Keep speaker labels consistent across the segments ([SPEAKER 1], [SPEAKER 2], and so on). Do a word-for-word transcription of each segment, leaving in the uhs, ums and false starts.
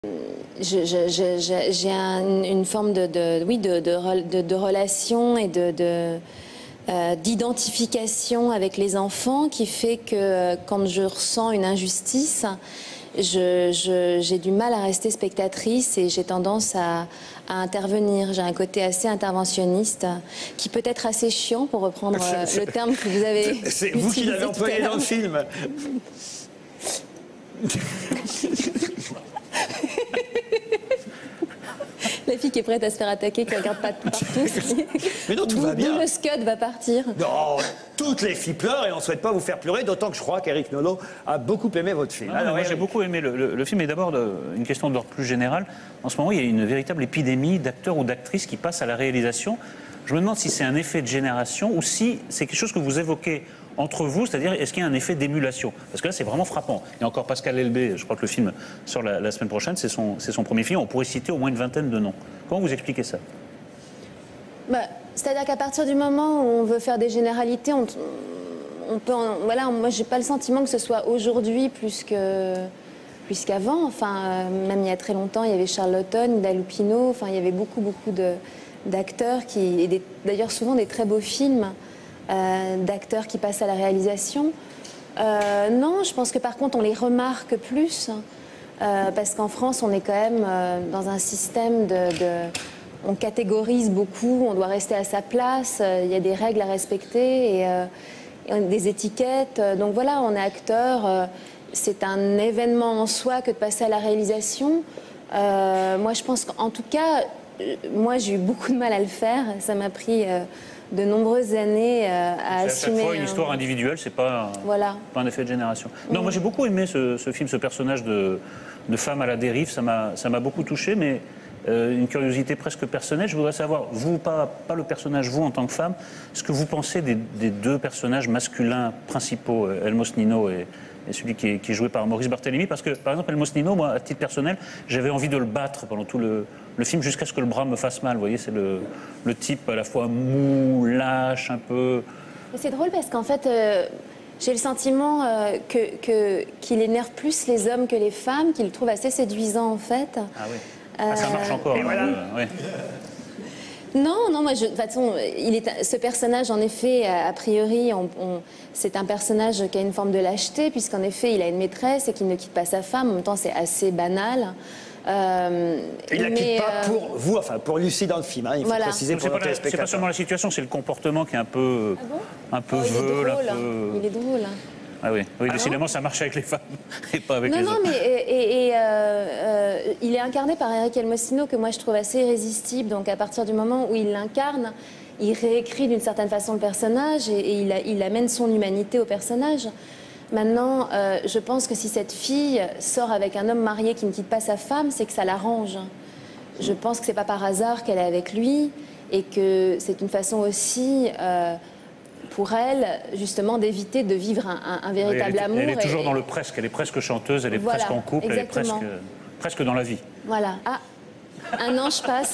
[SPEAKER 1] J'ai un, une forme de, de, oui, de, de, de, de relation et de, de, euh, d'identification avec les enfants qui fait que euh, quand je ressens une injustice, j'ai du mal à rester spectatrice et j'ai tendance à, à intervenir. J'ai un côté assez interventionniste qui peut être assez chiant, pour reprendre euh, le terme que vous avez utilisé.
[SPEAKER 2] C'est vous qui l'avez employé dans le film.
[SPEAKER 1] La fille qui est prête à se faire attaquer, qui regarde pas partout.
[SPEAKER 2] Mais non, tout va bien.
[SPEAKER 1] Le scud va partir.
[SPEAKER 2] Non, toutes les filles pleurent et on ne souhaite pas vous faire pleurer, d'autant que je crois qu'Éric Nolot a beaucoup aimé votre film.
[SPEAKER 3] Non, Alors, moi, j'ai beaucoup aimé le, le, le film, et d'abord une question d'ordre plus général. En ce moment, il y a une véritable épidémie d'acteurs ou d'actrices qui passent à la réalisation. Je me demande si c'est un effet de génération ou si c'est quelque chose que vous évoquez entre vous, c'est-à-dire est-ce qu'il y a un effet d'émulation? Parce que là, c'est vraiment frappant. Il y a encore Pascal Elbé, je crois que le film sort la, la semaine prochaine, c'est son, son premier film, on pourrait citer au moins une vingtaine de noms. Comment vous expliquez ça?
[SPEAKER 1] Bah, c'est-à-dire qu'à partir du moment où on veut faire des généralités, on, on peut... En, voilà, moi, j'ai pas le sentiment que ce soit aujourd'hui plus que... plus qu'avant. Enfin, euh, même il y a très longtemps, il y avait Charlottone, Ida Lupino, enfin, il y avait beaucoup, beaucoup de... d'acteurs qui, et d'ailleurs souvent des très beaux films, euh, d'acteurs qui passent à la réalisation. Euh, non, je pense que par contre on les remarque plus, euh, parce qu'en France on est quand même euh, dans un système de, de... On catégorise beaucoup, on doit rester à sa place, euh, il y a des règles à respecter et, euh, et des étiquettes. Donc voilà, on est acteur, euh, c'est un événement en soi que de passer à la réalisation. Euh, moi je pense qu'en tout cas, moi, j'ai eu beaucoup de mal à le faire. Ça m'a pris euh, de nombreuses années euh, à assumer.
[SPEAKER 3] À chaque fois une
[SPEAKER 1] un...
[SPEAKER 3] histoire individuelle, c'est pas,
[SPEAKER 1] voilà.
[SPEAKER 3] pas un effet de génération. Non,
[SPEAKER 1] mmh.
[SPEAKER 3] moi j'ai beaucoup aimé ce, ce film, ce personnage de, de femme à la dérive. Ça m'a beaucoup touché, mais euh, une curiosité presque personnelle. Je voudrais savoir, vous, pas, pas le personnage, vous en tant que femme, ce que vous pensez des, des deux personnages masculins principaux, Elmos Nino et... et celui qui est, qui est joué par Maurice Barthélémy, parce que, par exemple, Elmos Nino, moi, à titre personnel, j'avais envie de le battre pendant tout le, le film, jusqu'à ce que le bras me fasse mal. Vous voyez, c'est le, le type à la fois mou, lâche, un peu...
[SPEAKER 1] C'est drôle parce qu'en fait, euh, j'ai le sentiment euh, que, que, qu'il énerve plus les hommes que les femmes, qu'il le trouve assez séduisant, en fait.
[SPEAKER 3] Ah oui, euh... ah, ça marche encore.
[SPEAKER 2] Et voilà.
[SPEAKER 3] euh, ouais.
[SPEAKER 1] Non, non, moi, je, de toute façon, il est, ce personnage, en effet, a, a priori, on, on, c'est un personnage qui a une forme de lâcheté, puisqu'en effet, il a une maîtresse et qu'il ne quitte pas sa femme. En même temps, c'est assez banal. Euh,
[SPEAKER 2] il ne la quitte pas euh... pour vous, enfin, pour Lucie dans le film, hein, il faut voilà. préciser pour notre téléspectateur.
[SPEAKER 3] C'est pas seulement la situation, c'est le comportement qui est un peu...
[SPEAKER 1] Ah bon
[SPEAKER 3] un peu
[SPEAKER 1] oh,
[SPEAKER 3] veule, un peu...
[SPEAKER 1] Il est drôle.
[SPEAKER 3] Ah oui, oui
[SPEAKER 1] ah
[SPEAKER 3] décidément, ça marche avec les femmes et pas avec
[SPEAKER 1] non,
[SPEAKER 3] les
[SPEAKER 1] non,
[SPEAKER 3] hommes.
[SPEAKER 1] Non, mais et, et, et, euh, euh, il est incarné par Eric Elmosino, que moi je trouve assez irrésistible. Donc à partir du moment où il l'incarne, il réécrit d'une certaine façon le personnage et, et il, a, il amène son humanité au personnage. Maintenant, euh, je pense que si cette fille sort avec un homme marié qui ne quitte pas sa femme, c'est que ça l'arrange. Je pense que c'est pas par hasard qu'elle est avec lui et que c'est une façon aussi... Euh, pour elle, justement, d'éviter de vivre un, un, un véritable
[SPEAKER 3] elle est,
[SPEAKER 1] amour.
[SPEAKER 3] Elle est toujours
[SPEAKER 1] et...
[SPEAKER 3] dans le presque, elle est presque chanteuse, elle est voilà, presque en couple, exactement. Elle est presque, presque dans la vie.
[SPEAKER 1] Voilà. Ah, un ange passe.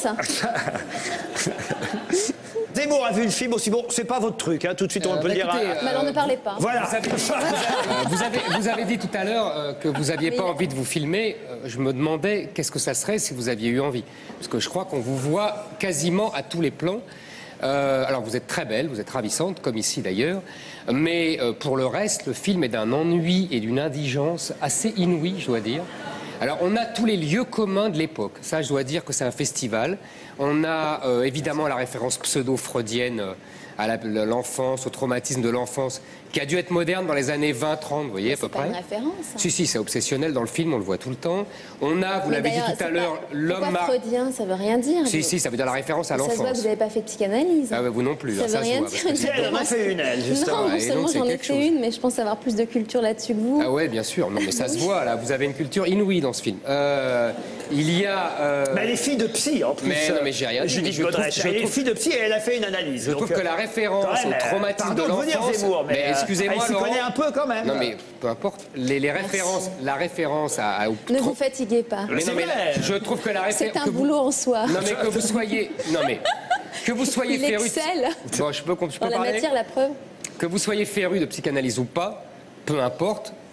[SPEAKER 2] Zemmour a vu le film aussi, bon, c'est pas votre truc, hein, tout de suite on euh, peut bah, le dire.
[SPEAKER 1] Écoutez, à... Mais alors ne parlez pas.
[SPEAKER 2] Voilà.
[SPEAKER 4] Vous avez, vous avez, vous avez dit tout à l'heure euh, que vous n'aviez pas envie de vous filmer. Euh, je me demandais qu'est-ce que ça serait si vous aviez eu envie. Parce que je crois qu'on vous voit quasiment à tous les plans. Euh, alors vous êtes très belle, vous êtes ravissante, comme ici d'ailleurs, mais euh, pour le reste, le film est d'un ennui et d'une indigence assez inouïe, je dois dire. Alors on a tous les lieux communs de l'époque, ça je dois dire que c'est un festival. On a euh, évidemment la référence pseudo-freudienne euh, à l'enfance, au traumatisme de l'enfance, qui a dû être moderne dans les années vingt trente, vous voyez, à peu près.
[SPEAKER 1] C'est pas une référence.
[SPEAKER 4] Si, si, c'est obsessionnel dans le film, on le voit tout le temps. On a, vous l'avez dit tout à l'heure, l'homme...
[SPEAKER 1] Pas freudien, ça veut rien dire.
[SPEAKER 4] Si, si, ça veut dire la référence à l'enfance.
[SPEAKER 1] Ça se voit que vous n'avez pas fait de psychanalyse.
[SPEAKER 4] Ah, bah, vous non plus.
[SPEAKER 1] Ça,
[SPEAKER 4] hein,
[SPEAKER 1] veut
[SPEAKER 4] ça
[SPEAKER 1] rien
[SPEAKER 4] se voit,
[SPEAKER 1] dire.
[SPEAKER 2] Elle en a fait une, elle, justement.
[SPEAKER 1] Non, non seulement j'en ai fait chose. une, mais je pense avoir plus de culture là-dessus que vous.
[SPEAKER 4] Ah ouais, bien sûr. Non, mais ça se voit, là. Vous avez une culture inouïe dans ce film. Euh, il y a... Euh...
[SPEAKER 2] Mais les filles de psy, en plus.
[SPEAKER 4] Mais non, mais j'ai rien dit.
[SPEAKER 2] Judith Godrèche, elle est fille de psy et elle a fait une analyse.
[SPEAKER 4] Je trouve que la référence au traumatisme de l'enfance...
[SPEAKER 2] Mais
[SPEAKER 4] excusez-moi,
[SPEAKER 2] elle s'y connaît un peu, quand même.
[SPEAKER 4] Non, mais peu importe. Les, les références, la référence à... à
[SPEAKER 1] ne vous fatiguez pas.
[SPEAKER 4] Mais non, mais là, je trouve que la référence...
[SPEAKER 1] C'est un boulot en soi.
[SPEAKER 4] Non, mais que vous soyez... Non, mais... Que vous soyez féru...
[SPEAKER 1] Il excelle.
[SPEAKER 4] Bon, je peux, je peux
[SPEAKER 1] Dans la
[SPEAKER 4] parler.
[SPEAKER 1] matière, la preuve.
[SPEAKER 4] Que vous soyez féru de psychanalyse ou pas, peu importe,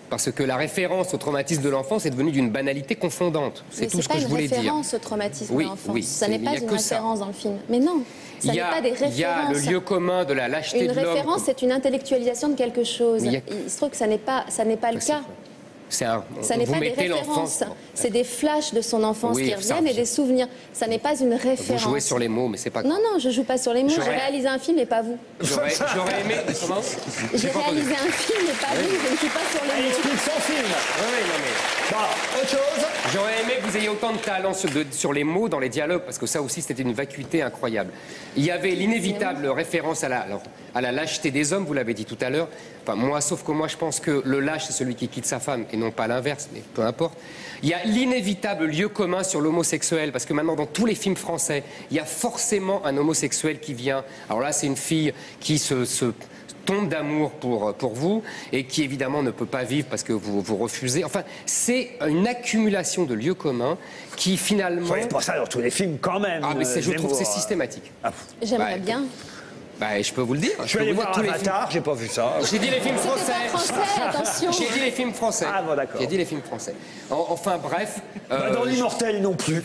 [SPEAKER 4] Parce que la référence au traumatisme de l'enfance est devenue d'une banalité confondante. C'est tout ce que je voulais dire.
[SPEAKER 1] C'est pas une référence au traumatisme
[SPEAKER 4] oui,
[SPEAKER 1] de l'enfance.
[SPEAKER 4] Oui,
[SPEAKER 1] ça n'est pas une référence
[SPEAKER 4] ça.
[SPEAKER 1] dans le film. Mais non, ça n'est pas des références.
[SPEAKER 4] Il y a le lieu commun de la lâcheté
[SPEAKER 1] une
[SPEAKER 4] de l'homme.
[SPEAKER 1] Une référence, c'est une intellectualisation de quelque chose.
[SPEAKER 4] Il, a...
[SPEAKER 1] il se trouve que ça n'est pas, ça n'est pas le cas.
[SPEAKER 4] Un,
[SPEAKER 1] ça n'est pas des références, c'est des flashs de son enfance oui, qui reviennent et des souvenirs. Ça n'est pas une référence.
[SPEAKER 4] Vous jouez sur les mots, mais c'est pas...
[SPEAKER 1] Non, non, je joue pas sur les mots. J'ai réalisé un film et pas vous.
[SPEAKER 4] J'aurais aimé... Comment
[SPEAKER 1] J'ai réalisé un film et pas vous, je ne joue pas sur les
[SPEAKER 2] Elle
[SPEAKER 1] mots.
[SPEAKER 2] explique son film.
[SPEAKER 4] Oui, oui, non mais...
[SPEAKER 2] Bon, autre chose.
[SPEAKER 4] J'aurais aimé que vous ayez autant de talent sur, de, sur les mots dans les dialogues, parce que ça aussi, c'était une vacuité incroyable. Il y avait l'inévitable référence à la, alors, à la lâcheté des hommes, vous l'avez dit tout à l'heure. Enfin, moi, sauf que moi, je pense que le lâche, c'est celui qui quitte sa femme, et non pas l'inverse, mais peu importe. Il y a l'inévitable lieu commun sur l'homosexuel, parce que maintenant, dans tous les films français, il y a forcément un homosexuel qui vient. Alors là, c'est une fille qui se... se tombe d'amour pour, pour vous et qui évidemment ne peut pas vivre parce que vous, vous refusez. Enfin, c'est une accumulation de lieux communs qui finalement...
[SPEAKER 2] Vous pas ça dans tous les films quand même.
[SPEAKER 4] Ah mais
[SPEAKER 2] euh,
[SPEAKER 4] je trouve que c'est systématique. Ah.
[SPEAKER 1] J'aimerais
[SPEAKER 4] bah,
[SPEAKER 1] bien.
[SPEAKER 4] Bah, je peux vous le dire.
[SPEAKER 2] Je, je vais aller voir Avatar, j'ai pas vu ça.
[SPEAKER 4] J'ai dit les films français.
[SPEAKER 1] Pas français, attention.
[SPEAKER 4] J'ai dit les films français.
[SPEAKER 2] Ah bon, d'accord.
[SPEAKER 4] J'ai dit les films français. En, enfin bref...
[SPEAKER 2] Bah, euh, dans l'Immortel non plus.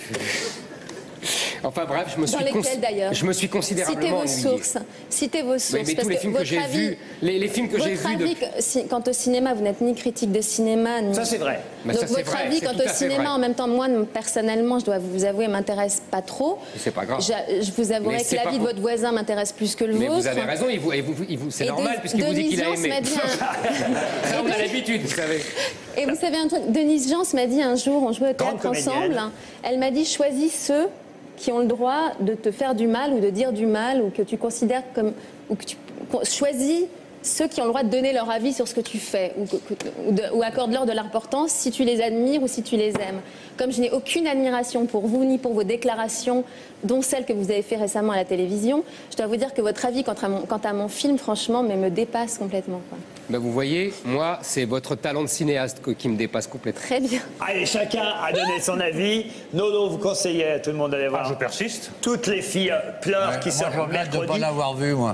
[SPEAKER 4] Enfin bref, je me suis,
[SPEAKER 1] Dans lesquels, d'ailleurs
[SPEAKER 4] je me suis considérablement
[SPEAKER 1] Citez vos sources. Citez vos sources.
[SPEAKER 4] Oui, mais tous les films que j'ai vus, les, les films que j'ai vus.
[SPEAKER 1] Votre avis,
[SPEAKER 4] de...
[SPEAKER 1] si, quant au cinéma, vous n'êtes ni critique de cinéma, ni...
[SPEAKER 2] Ça c'est vrai.
[SPEAKER 4] Mais
[SPEAKER 1] donc
[SPEAKER 4] ça,
[SPEAKER 1] votre
[SPEAKER 4] vrai,
[SPEAKER 1] avis quant au cinéma,
[SPEAKER 4] vrai.
[SPEAKER 1] en même temps, moi personnellement, je dois vous avouer, m'intéresse pas trop.
[SPEAKER 4] C'est pas grave.
[SPEAKER 1] Je, je vous avouerai que l'avis de votre voisin m'intéresse plus que le
[SPEAKER 4] mais
[SPEAKER 1] vôtre.
[SPEAKER 4] Mais vous avez raison, il vous, il vous, il vous, c'est normal
[SPEAKER 1] de,
[SPEAKER 4] puisqu'il vous dit qu'il a aimé.
[SPEAKER 1] M'a dit un...
[SPEAKER 4] Ça, on a l'habitude, vous savez.
[SPEAKER 1] Et vous savez un truc, Denise Jans m'a dit un jour, on jouait au théâtre ensemble, elle m'a dit choisis ceux qui ont le droit de te faire du mal ou de dire du mal ou que tu considères comme... ou que tu choisis ceux qui ont le droit de donner leur avis sur ce que tu fais ou, ou, de, ou accorde-leur de l'importance si tu les admires ou si tu les aimes. Comme je n'ai aucune admiration pour vous ni pour vos déclarations, dont celle que vous avez fait récemment à la télévision, je dois vous dire que votre avis quant à mon, quant à mon film, franchement, mais me dépasse complètement. Quoi.
[SPEAKER 4] Ben vous voyez, moi, c'est votre talent de cinéaste que, qui me dépasse complètement.
[SPEAKER 1] Très bien.
[SPEAKER 2] Allez, chacun a donné son avis. Nolo, vous conseillez à tout le monde d'aller voir.
[SPEAKER 3] Ah, je persiste.
[SPEAKER 2] Toutes les filles pleurent
[SPEAKER 5] ouais,
[SPEAKER 2] qui
[SPEAKER 5] sortent
[SPEAKER 2] sortent mercredi.
[SPEAKER 5] de ne pas l'avoir vu, moi.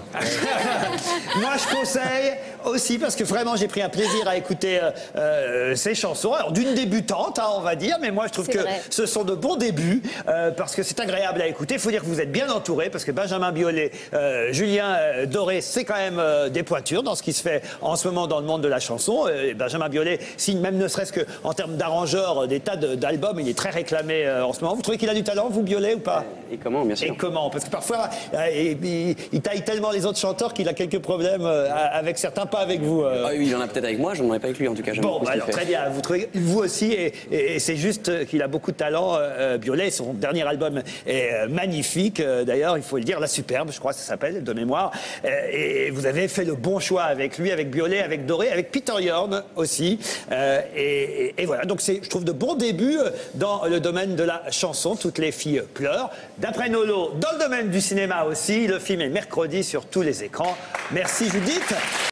[SPEAKER 2] Moi, je conseille aussi, parce que vraiment, j'ai pris un plaisir à écouter euh, euh, ces chansons. Alors, d'une débutante, hein, on va dire, mais moi, je trouve que
[SPEAKER 1] vrai.
[SPEAKER 2] ce sont de bons débuts, euh, parce que c'est agréable à écouter. Il faut dire que vous êtes bien entourés, parce que Benjamin Biolay, euh, Julien euh, Doré, c'est quand même euh, des pointures dans ce qui se fait en ce moment dans le monde de la chanson. Euh, Benjamin Biolay signe même ne serait-ce qu'en termes d'arrangeur des tas d'albums, il est très réclamé euh, en ce moment. Vous trouvez qu'il a du talent, vous, Biolay, ou pas?
[SPEAKER 6] Et comment, bien sûr.
[SPEAKER 2] Et comment? Parce que parfois, euh, il, il taille tellement les autres chanteurs qu'il a quelques problèmes euh, avec certains, pas avec vous. Euh.
[SPEAKER 6] Ah oui, il en a peut-être avec moi, je n'en ai pas avec lui en tout cas.
[SPEAKER 2] Bon, bah alors très bien, vous trouvez, vous aussi, et, et, et c'est juste qu'il a beaucoup de talent, euh, Biolay. Son dernier album est euh, magnifique, euh, d'ailleurs, il faut le dire, La Superbe, je crois que ça s'appelle, de mémoire. Euh, et vous avez fait le bon choix avec lui, avec Biolay, avec Doré, avec Peter Yorn aussi. Euh, et, et, et voilà, donc c'est, je trouve, de bons débuts dans le domaine de la chanson. Toutes les filles pleurent. D'après Nolo, dans le domaine du cinéma aussi, le film est mercredi sur tous les écrans. Merci Judith.